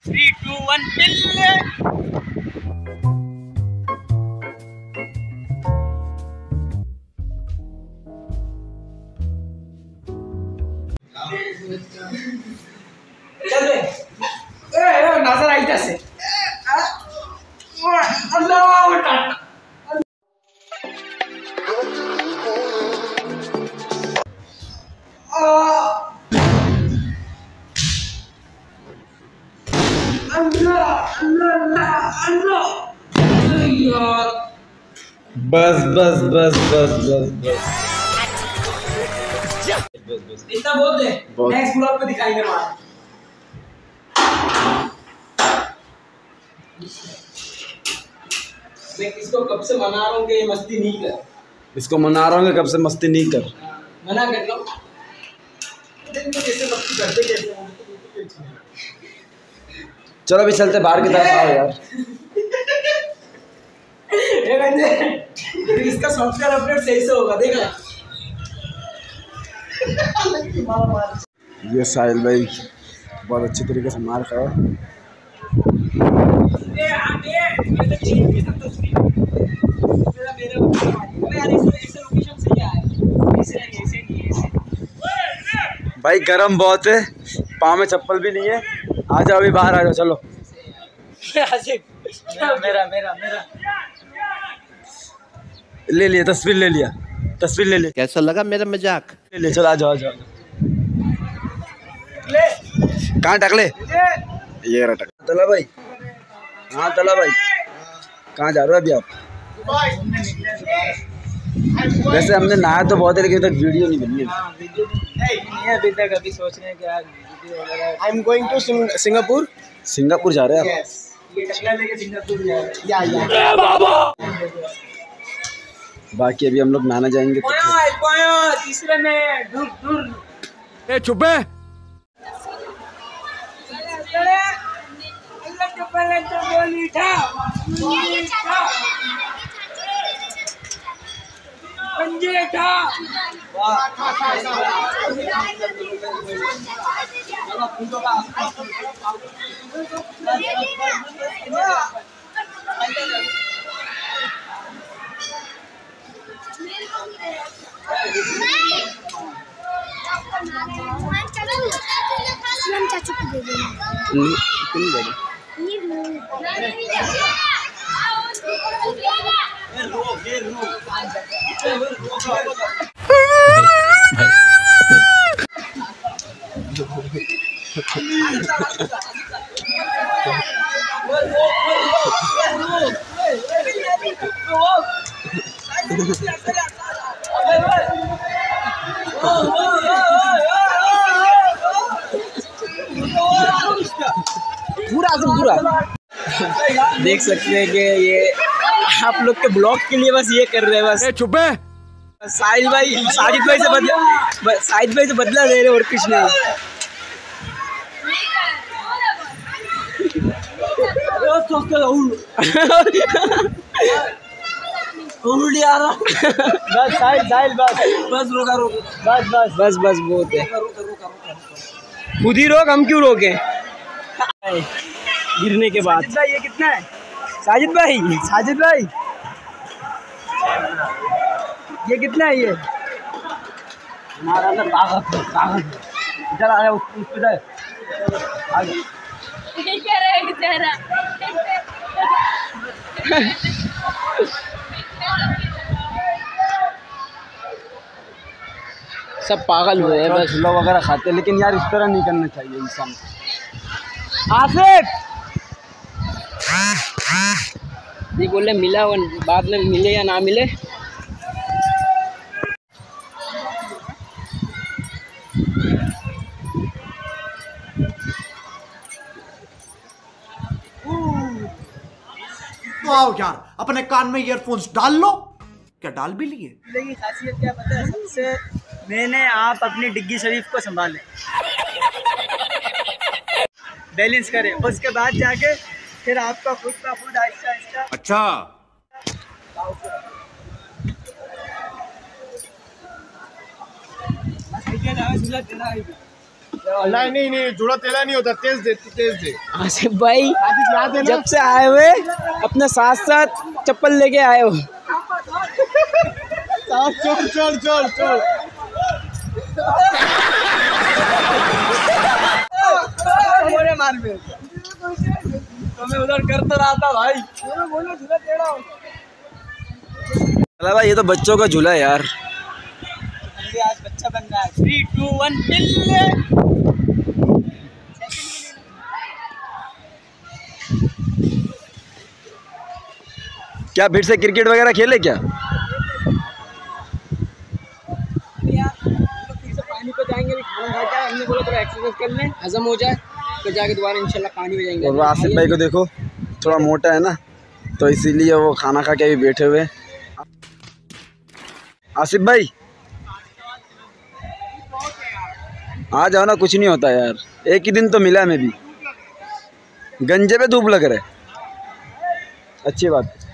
3, 2, 1 किल। नजर आई जैसे बस बस बस बस बस बस इतना बोल दे। नेक्स्ट ब्लॉग पे दिखाएंगे वहां। मैं इसको कब से मना रहा हूँ कि ये मस्ती नहीं कर। इसको मना रहा हूँ कब से मस्ती नहीं कर। मना कर लो। कैसे मस्ती करते कैसे। चलो अभी चलते बाहर की तरफ। आओ यार। इसका सॉफ्टवेयर अपडेट सही से होगा देखा। ये साहिल भाई बहुत अच्छे तरीके से मार खाओ। भाई गरम बहुत है, पाँव में चप्पल भी नहीं है। आ जाओ अभी बाहर आ जाओ। चलो मेरा मेरा मेरा ले लिया, तस्वीर ले लिया, तस्वीर ले लिया। कैसा लगा मेरा मजाक? ले लिया। चलो आ जाओ आ जाओ। कहाँ टकले? ये रहा टकला। तला भाई, हाँ तला भाई, कहाँ जा रहे हो अभी आप? वैसे हमने नहाया तो बहुत है लेकिन तक वीडियो नहीं बनी है अभी तक। अभी सोच रहे हैं कि यार I am going to Singapore. Singapore जा रहे हैं आप? ये टकला लेके सिंगापुर जा रहे हैं। या बाकी अभी हम लोग नहाना जाएंगे तो तीसरे में दूर दूर। चुप है। चाचू को दे देना। पूरा देख सकते हैं कि ये आप लोग के ब्लॉग के लिए बस ये कर रहे हैं। बस चुप है। साजिद भाई से बदला ले रहे और कुछ नहीं। बस साहिल बस रोका बस बहुत है। खुद ही रोक, हम क्यों रोके गिरने के बाद। ये कितना है साजिद भाई ये कितना है? ये हमारा ना कागज इधर आ उस पे जाए आगे। सब पागल हुए हैं बस। झूला वगैरह खाते हैं लेकिन यार इस तरह नहीं करना चाहिए इंसान को। आसिफ ये बोले मिला वो बाद में मिले या ना मिले। तो आओ यार, अपने कान में ईयरफोन्स डाल लो। क्या डाल भी लिए? की खासियत क्या पता है? सबसे मैंने आप अपनी डिग्गी शरीफ को संभालें, बैलेंस करें, उसके बाद जाके फिर आपका खुद का खुद आहिस्ता आहिस्ता। अच्छा नहीं जुड़ा तेला नहीं होता, तेज दे। आसिफ भाई जब से आए हुए अपने साथ साथ चप्पल लेके आए हो। चल मार पे तो मैं उधर कर तो रहा था भाई। बोलो झूला टेढ़ा हो। भाई ये तो बच्चों का झूला है यार। आज बच्चा बन रहा है। 3, 2, 1 पिल्ले। क्या फिर से क्रिकेट वगैरह खेले क्या? पानी पे जाएंगे, खाना खा के हमने बोला थोड़ा एक्सरसाइज कर लें, हजम हो जाए, तो जाके दोबारा इंशाल्लाह पानी में जाएंगे। और आसिफ भाई को देखो थोड़ा मोटा है ना, तो इसीलिए वो खाना खा के भी बैठे हुए। आसिफ भाई आ जाओ ना, कुछ नहीं होता यार, एक ही दिन तो मिला है। मैं भी गंजे पे धूप लग रहा है, अच्छी बात है।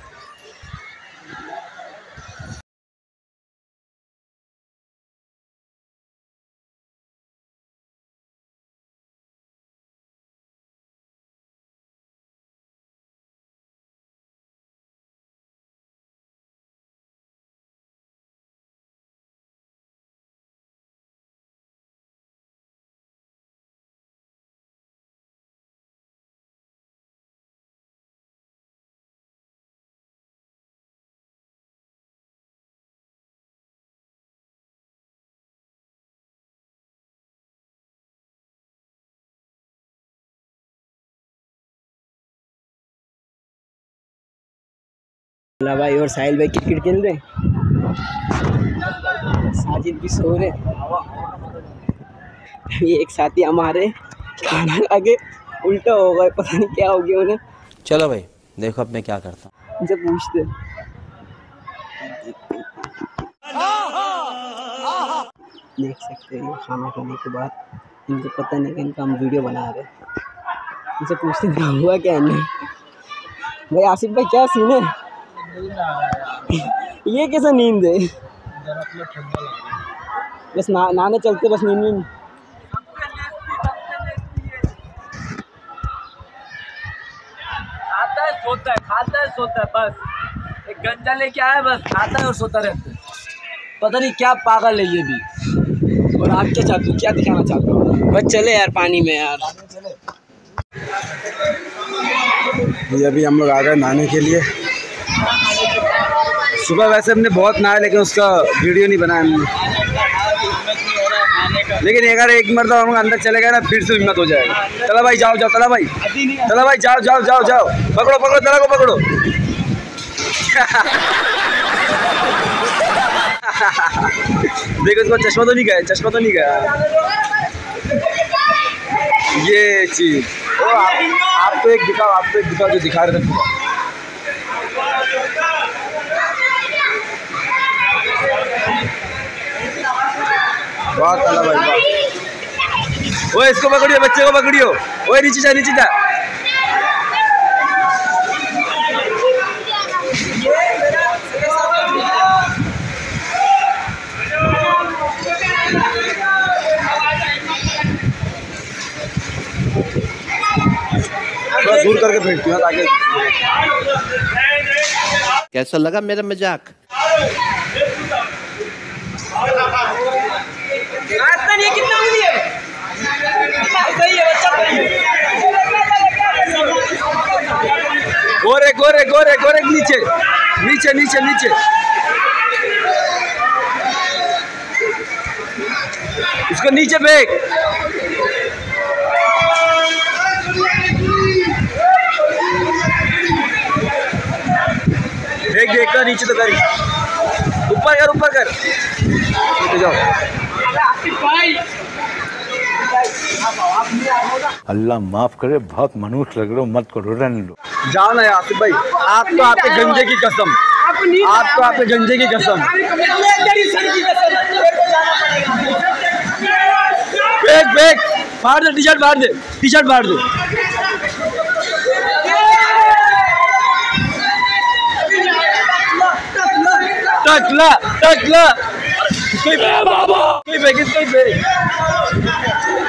भाई और साहिल भाई क्रिकेट खेल रहे, साजिद भी सो रहे। ये एक साथी हमारे खाना खा के उल्टा हो गए, पता नहीं क्या हो गया उन्हें। चलो भाई देखो अब मैं क्या करता हूँ। उनसे पूछते। देख सकते हैं खाना खाने के बाद इनको पता नहीं कि इनका हम वीडियो बना रहे। इनसे पूछते क्या हुआ क्या इन्हें। भाई आसिफ भाई क्या सीन है? ये कैसा नींद है? बस नहाने चलते, बस नींद आता है, सोता है, खाता है, सोता है, बस एक गंजा लेके आया, बस खाता है और सोता रहता है। पता नहीं क्या पागल है ये भी। और आप क्या चाहते हो, क्या दिखाना चाहते हो? बस चले यार पानी में यार। ये अभी हम लोग आ गए नहाने के लिए। सुबह वैसे हमने बहुत नहाया, लेकिन उसका वीडियो नहीं बनाया हमने। लेकिन अगर एक मरतबा हम अंदर चले गए ना, फिर से हिम्मत हो जाएगा। चला भाई जाओ जाओ, चला भाई जाओ जाओ जाओ जाओ, पकड़ो पकड़ो, तला को पकड़ो। देखो इसको चश्मा तो नहीं गया, चश्मा तो नहीं गया। ये चीज आप तो एक दिखाओ, जो दिखा रहे थे। वाह तला भाई वाह। ओए इसको पकड़ियो, बच्चे को पकड़ियो। ओए नीचे जा, नीचे जा। दूर करके फेंकती हूँ ताकि। कैसा लगा मेरा मजाक? कितना सही है बच्चा। गोरे गोरे गोरे गोरे, नीचे नीचे नीचे नीचे। इसको नीचे फेंक। देख देख कर नीचे तो कर, ऊपर कर, ऊपर कर। जाओ। अल्लाह माफ करे, बहुत मनुष्य लग रहे हो, मत करो, रहने दो। जाओ ना आसिफ भाई, आप तो आपके गंजे की कसम, आप तो आपके गंजे की कसम। फेंक फेंक, फाड़ दे, टी शर्ट फाड़ दे, टी शर्ट फाड़ दे। टकला टकला, इसको ही फेंक, इसको ही फेंक।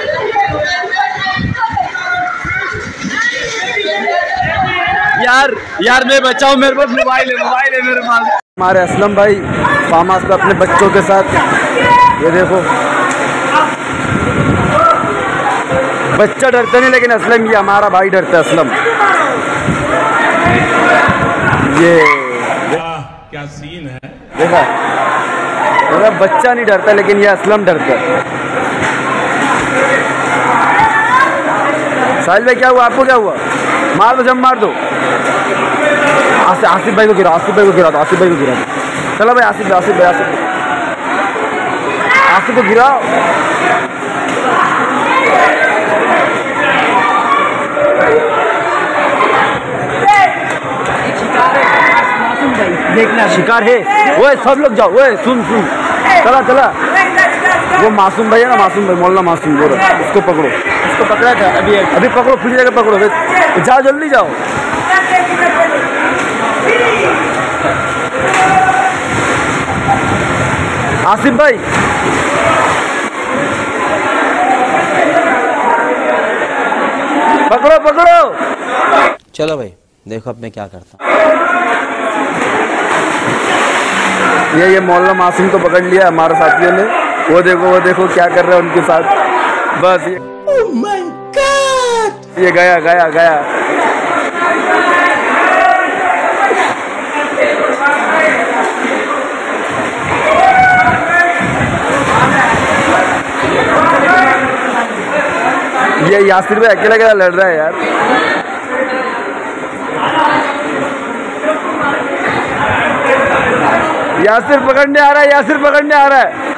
यार यार मैं बचाओ, मेरे पास मोबाइल है मेरे पास। हमारे असलम भाई फार्म हाउस पे अपने बच्चों के साथ, ये देखो बच्चा डरता नहीं लेकिन असलम, ये हमारा भाई डरता है असलम। ये क्या सीन है। देखा, मेरा बच्चा नहीं डरता लेकिन ये असलम डरता है। साहिल भाई क्या हुआ, आपको क्या हुआ? मार दो, जब मार दो। आसिफ भाई को गिरा, आसिफ भाई को गिरा, आसिफ भाई को गिरा। चलो भाई आसिफ को गिराओ। देखना शिकार है वो, सब लोग जाओ। वो सुन चला वो मासूम भाई है ना, मासूम भाई, मौलाना मासूम बोल रहा है, उसको पकड़ो। उसको पकड़ा था अभी पकड़ो, फिर जाकर पकड़ो, जाओ जल्दी जाओ। आसिफ भाई पकड़ो। चलो भाई देखो अब मैं क्या करता। ये मौलाना मासूम को पकड़ लिया हमारे साथियों ने। वो देखो क्या कर रहे हैं उनके साथ। बस ये oh my God! ये गया। ये यासिर भाई अकेला लड़ रहा है यार। यासिर पकड़ने आ रहा है।